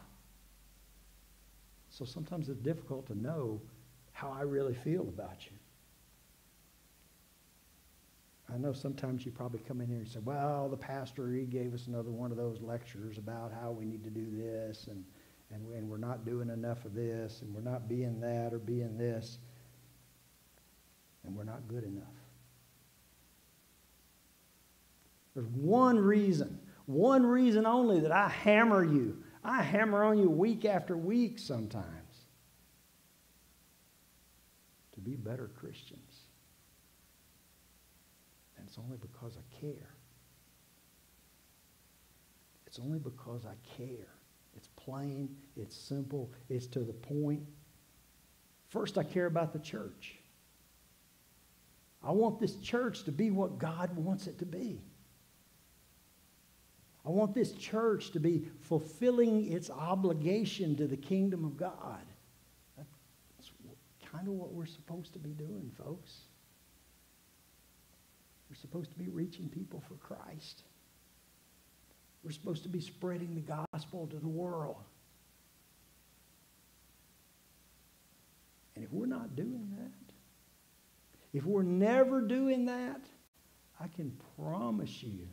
So sometimes it's difficult to know how I really feel about you. I know sometimes you probably come in here and say, well, the pastor, he gave us another one of those lectures about how we need to do this, and, and, and we're not doing enough of this, and we're not being that or being this, and we're not good enough. There's one reason, one reason only that I hammer you. I hammer on you week after week sometimes. To be better Christians. And it's only because I care. It's only because I care. It's plain, it's simple, it's to the point. First, I care about the church. I want this church to be what God wants it to be. I want this church to be fulfilling its obligation to the kingdom of God. That's kind of what we're supposed to be doing, folks. We're supposed to be reaching people for Christ. We're supposed to be spreading the gospel to the world. And if we're not doing that, if we're never doing that, I can promise you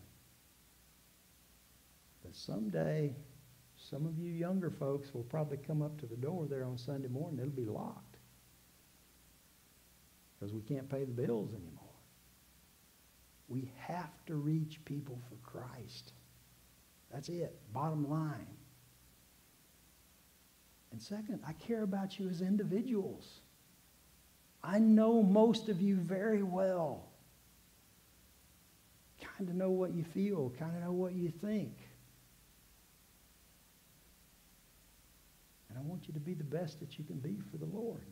that someday some of you younger folks will probably come up to the door there on Sunday morning. It'll be locked because we can't pay the bills anymore. We have to reach people for Christ. That's it. Bottom line. And second, I care about you as individuals. I know most of you very well. Kind of know what you feel. Kind of know what you think. And I want you to be the best that you can be for the Lord.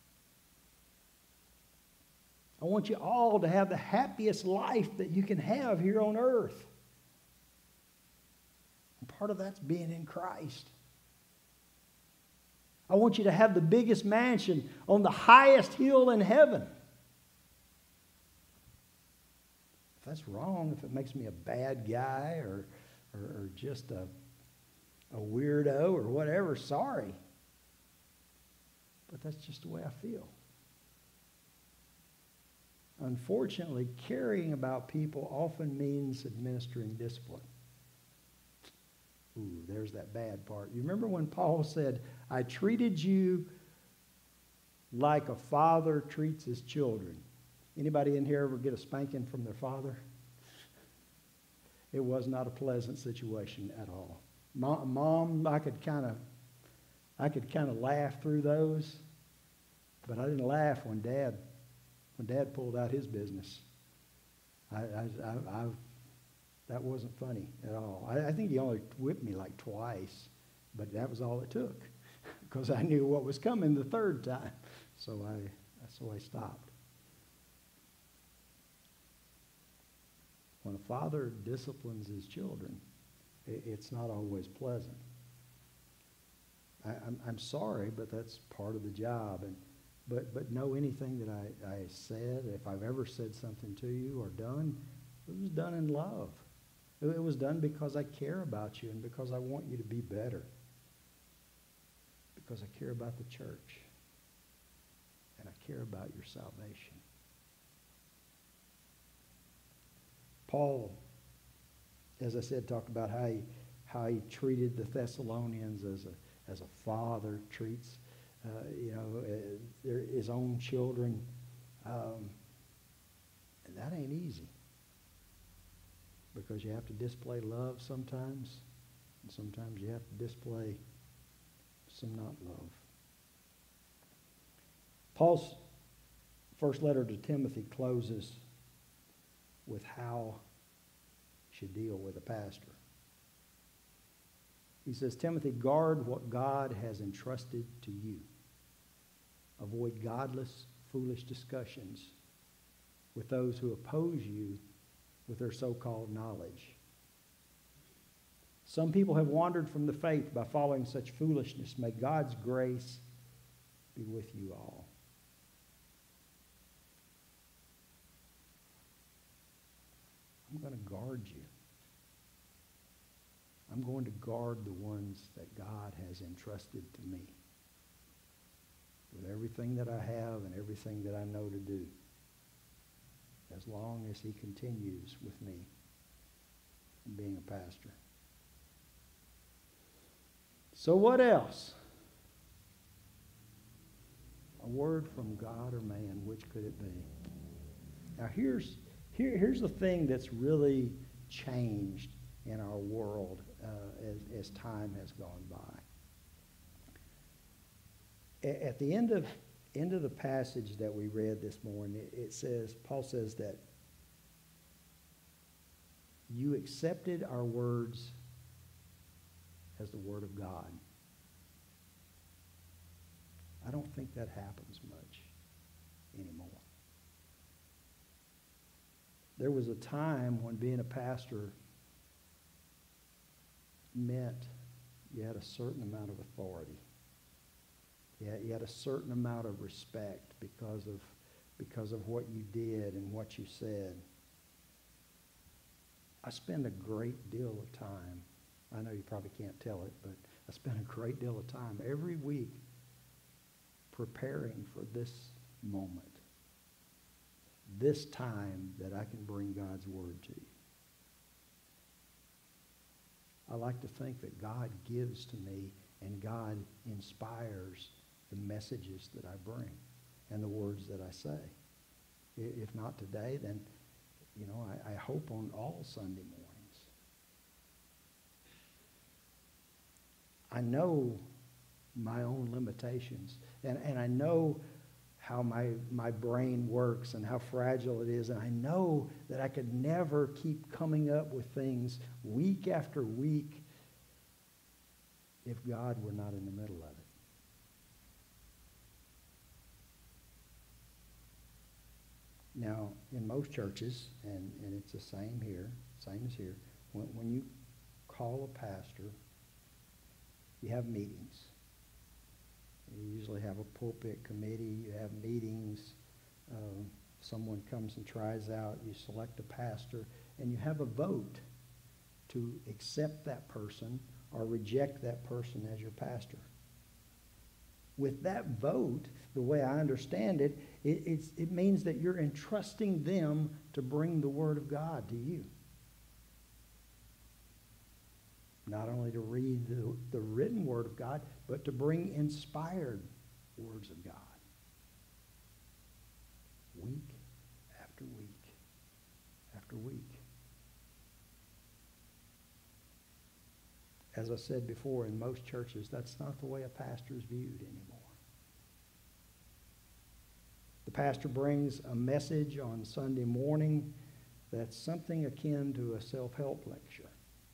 I want you all to have the happiest life that you can have here on earth. And part of that's being in Christ. I want you to have the biggest mansion on the highest hill in heaven. If that's wrong, if it makes me a bad guy or, or, or just a, a weirdo or whatever, sorry. But that's just the way I feel. Unfortunately, caring about people often means administering discipline. Ooh, there's that bad part. You remember when Paul said, I treated you like a father treats his children. Anybody in here ever get a spanking from their father? It was not a pleasant situation at all. Mom, Mom I could kind of, I could kind of laugh through those, but I didn't laugh when Dad, when Dad pulled out his business. I, I, I, I that wasn't funny at all. I, I think he only whipped me like twice, but that was all it took, because I knew what was coming the third time. So I, so I stopped. When a father disciplines his children, it's not always pleasant. I, I'm, I'm sorry, but that's part of the job. And but but know anything that I, I said, if I've ever said something to you or done, it was done in love. It, it was done because I care about you and because I want you to be better. Because I care about the church. And I care about your salvation. Paul, as I said, talked about how he, how he treated the Thessalonians as a, as a father treats, uh, you know, uh, their, his own children. Um, and that ain't easy. Because you have to display love sometimes, and sometimes you have to display some not love. Paul's first letter to Timothy closes with how you should deal with a pastor. He says, Timothy, guard what God has entrusted to you. Avoid godless, foolish discussions with those who oppose you with their so-called knowledge. Some people have wandered from the faith by following such foolishness. May God's grace be with you all. I'm going to guard you. I'm going to guard the ones that God has entrusted to me with everything that I have and everything that I know to do, as long as he continues with me in being a pastor. So what else? A word from God or man, which could it be? Now here's Here, here's the thing that's really changed in our world uh, as, as time has gone by. A, at the end of, end of the passage that we read this morning, it, it says, Paul says that you accepted our words as the word of God. I don't think that happens much anymore. There was a time when being a pastor meant you had a certain amount of authority. You had, you had a certain amount of respect because of, because of what you did and what you said. I spend a great deal of time, I know you probably can't tell it, but I spend a great deal of time every week preparing for this moment. This time that I can bring God's word to you. I like to think that God gives to me and God inspires the messages that I bring and the words that I say. If not today, then, you know, I, I hope on all Sunday mornings. I know my own limitations, and, and I know how my, my brain works and how fragile it is. And I know that I could never keep coming up with things week after week if God were not in the middle of it. Now, in most churches, and, and it's the same here, same as here, when, when you call a pastor, you have meetings. You usually have a pulpit committee, you have meetings, uh, someone comes and tries out, you select a pastor, and you have a vote to accept that person or reject that person as your pastor. With that vote, the way I understand it, it, it's, it means that you're entrusting them to bring the Word of God to you. not only to read the, the written Word of God, but to bring inspired words of God. Week after week after week. As I said before, in most churches, that's not the way a pastor is viewed anymore. The pastor brings a message on Sunday morning that's something akin to a self-help lecture.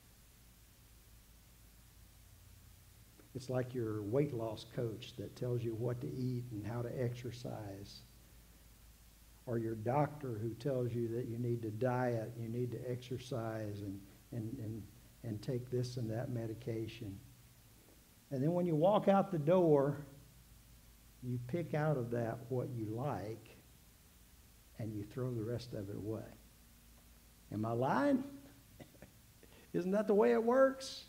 It's like your weight loss coach that tells you what to eat and how to exercise. Or your doctor who tells you that you need to diet, you need to exercise, and, and, and, and take this and that medication. And then when you walk out the door, you pick out of that what you like, and you throw the rest of it away. Am I lying? Isn't that the way it works?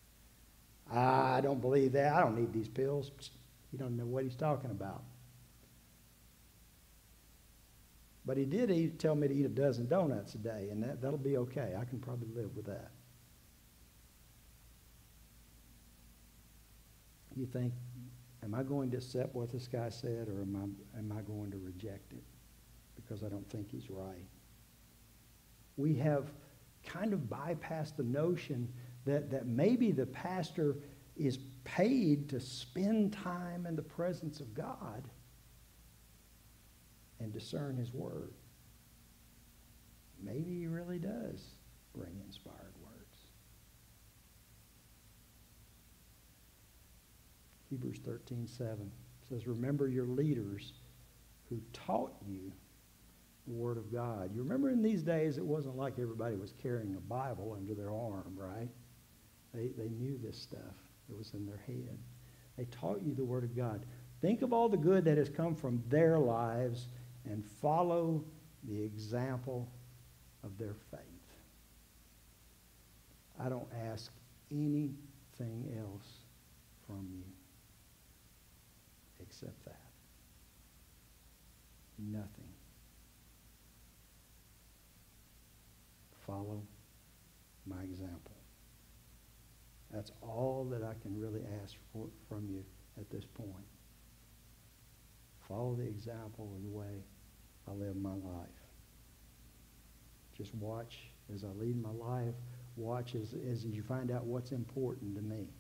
I don't believe that. I don't need these pills. You don't know what he's talking about. But he did eat, tell me to eat a dozen donuts a day, and that, that'll be okay. I can probably live with that. You think, am I going to accept what this guy said, or am I, am I going to reject it because I don't think he's right? We have kind of bypassed the notion that, that maybe the pastor is paid to spend time in the presence of God and discern his word. Maybe he really does bring inspired words. Hebrews thirteen seven says, remember your leaders who taught you the word of God. You remember in these days, it wasn't like everybody was carrying a Bible under their arm, right? They, they knew this stuff. It was in their head. They taught you the word of God. Think of all the good that has come from their lives and follow the example of their faith. I don't ask anything else from you except that. Nothing. Follow my example. That's all that I can really ask for, from you at this point. Follow the example of the way I live my life. Just watch as I lead my life. Watch as, as you find out what's important to me.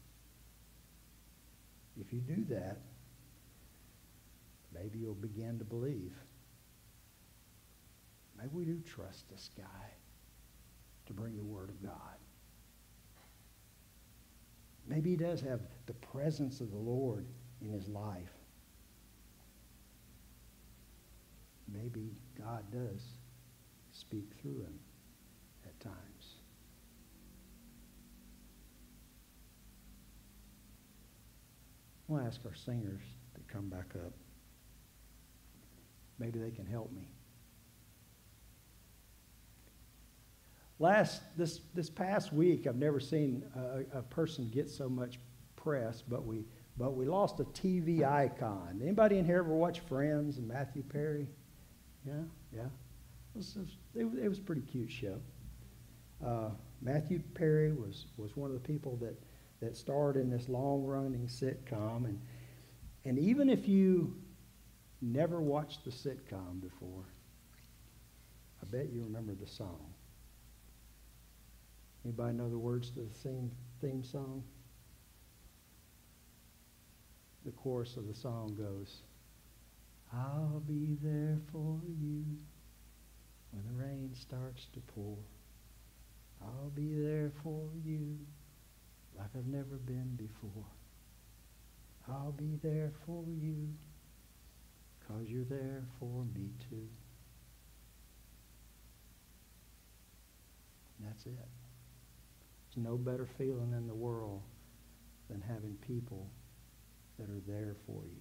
If you do that, maybe you'll begin to believe. Maybe we do trust this guy to bring the word of God. Maybe he does have the presence of the Lord in his life. Maybe God does speak through him at times. I want to ask our singers to come back up. Maybe they can help me. Last, this, this past week, I've never seen a, a person get so much press, but we, but we lost a T V icon. Anybody in here ever watch Friends and Matthew Perry? Yeah, yeah. It was, it was, it was a pretty cute show. Uh, Matthew Perry was, was one of the people that, that starred in this long-running sitcom. And, and even if you never watched the sitcom before, I bet you remember the song. Anybody know the words to the theme, theme song? The chorus of the song goes, I'll be there for you when the rain starts to pour. I'll be there for you like I've never been before. I'll be there for you 'cause you're there for me too. And that's it. There's no better feeling in the world than having people that are there for you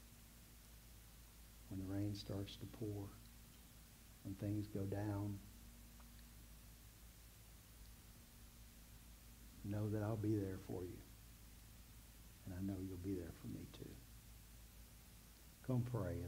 when the rain starts to pour, when things go down. Know that I'll be there for you, and I know you'll be there for me too. Come pray.